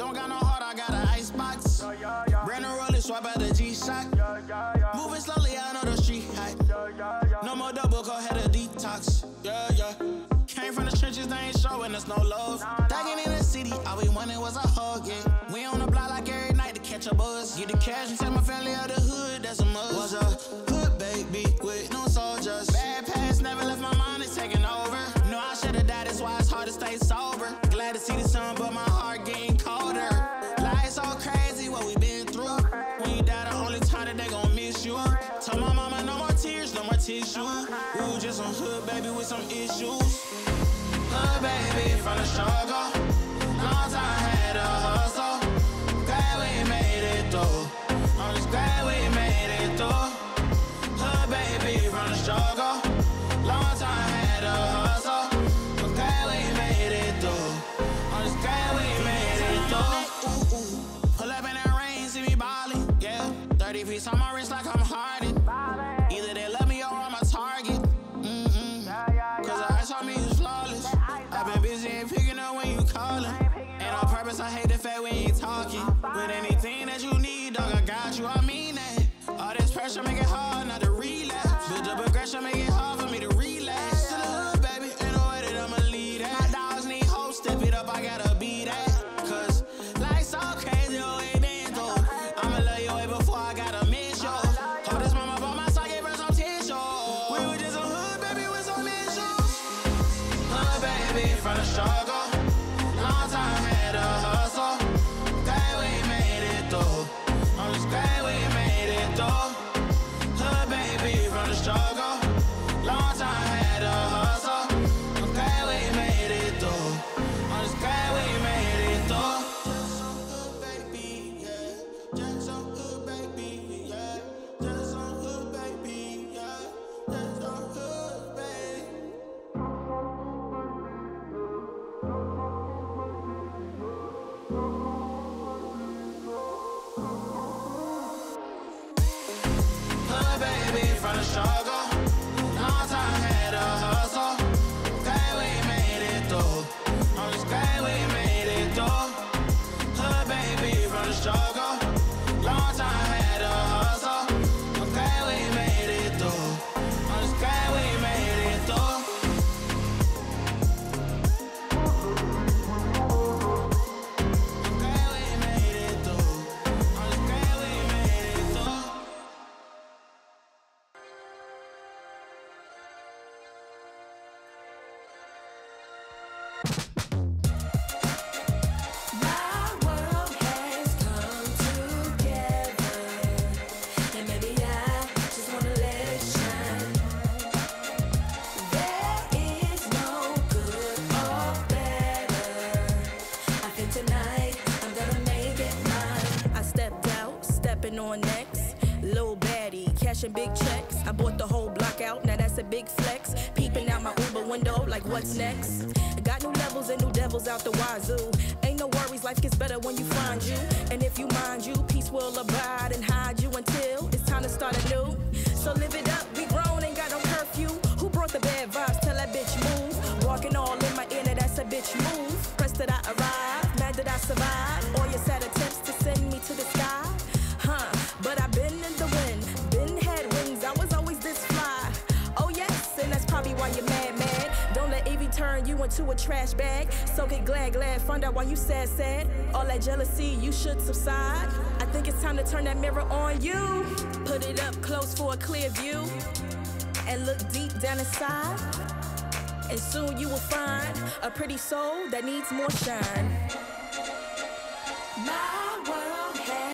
don't got no heart, I got an icebox. Brand new roller, swipe out the G-Shock. Moving slowly, I know the street hype. No more double, go ahead and detox. Came from the trenches, they ain't showing us no love. Thugging in the city, all we wanted was a hug, yeah. We on the block like every night to catch a buzz. Get the cash and take my family out the hood, that's a must. Was a hood baby with no soldiers. Bad past never left my mind, it's taking over. No, I should've died, that's why it's hard to stay sober. Glad to see the sun, but my heart getting colder. Life's so crazy, what we been through. When you die, the only time that they gon' miss you. Told my mama no more tears, no more tissue. Ooh, just some hood baby with some issues. Hood baby from the struggle. Long time had a hustle. Glad we made it through. I'm just glad we made it through. Hood baby from the struggle. Long time had a hustle. I'm glad we made it through. I'm just glad we made it through. Pull up in that rain, see me ballin', yeah. 30 piece on my wrist like I'm Harden. Either they love me or I'm a target. Cause the ice on me is flawless. I've been busy and picking up when you callin'. And on purpose, I hate the fact we ain't talking. With anything that you need, dog, I got you, I mean that. All this pressure make it hard not to relapse. Build up aggression, make it hard for me to relax. To the hood, baby, ain't no way that I'ma lead that. My dogs need hope, step it up, I gotta be that. Cause life's so crazy, the way been through. I'ma love you way before I gotta miss you. Hold this mama by my side, gave her some tissue. We were just a hood, baby, with some issues. Hood, baby, from the struggle. Long time had a hustle. Glad we made it through. I'm just glad we made it through. Hood, baby, from the struggle. Long time had a hustle. I'm glad we made it through. I'm just glad we made it through. Just some hood, baby, yeah. Just some hood, baby, yeah. Just some hood, baby, yeah. Just some hood, baby. Hood baby from the struggle. Long time had a hustle. Glad we made it through. I'm just glad we made it through. Hood baby from the struggle. Long time had a hustle. I'm glad we made it through. I'm just glad we made it through. I'm glad we made it through. I'm just glad we made it through. My world has come together, and maybe I just wanna let it shine. There is no good or better. I think tonight I'm gonna make it mine. I stepped out, stepping on next. Lil baddie, cashing big checks. I bought the whole block out, now that's a big flex. Peeping out my Uber window, like what's next? Got new levels and new devils out the wazoo. Ain't no worries, life gets better when you find you. And if you mind you, peace will abide and hide you until it's time to start anew. So live it up, we grown, ain't got no curfew. Who brought the bad vibes? Tell that bitch move. Walking all in my ear, now that's a bitch move. Pressed that I arrived, mad that I survived. All your sad attempts to send me to the sky. But I've been in the wind, been had wings, I was always this fly. Oh yes, and that's probably why you're mad. Don't let Evie turn you into a trash bag. So get glad, find out why you sad. All that jealousy, you should subside. I think it's time to turn that mirror on you. Put it up close for a clear view. And look deep down inside. And soon you will find a pretty soul that needs more shine. My